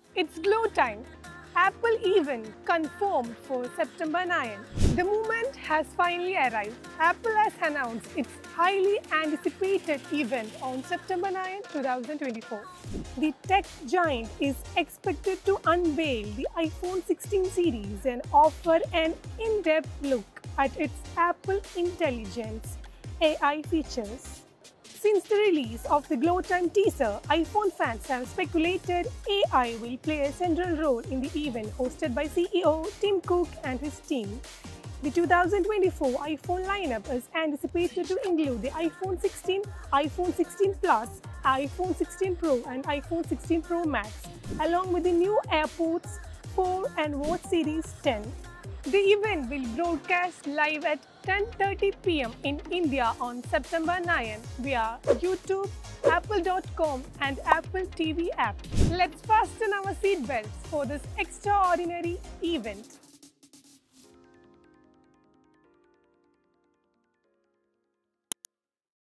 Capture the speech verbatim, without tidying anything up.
It's glow time. Apple event confirmed for September ninth. The moment has finally arrived. Apple has announced its highly anticipated event on September ninth, two thousand twenty-four. The tech giant is expected to unveil the iPhone sixteen series and offer an in-depth look at its Apple Intelligence A I features. Since the release of the Glow Time teaser, iPhone fans have speculated A I will play a central role in the event hosted by C E O Tim Cook and his team. The two thousand twenty-four iPhone lineup is anticipated to include the iPhone sixteen, iPhone sixteen Plus, iPhone sixteen Pro and iPhone sixteen Pro Max, along with the new AirPods four and Watch Series ten. The event will broadcast live at ten thirty p m in India on September ninth via YouTube, Apple dot com and Apple T V app. Let's fasten our seatbelts for this extraordinary event.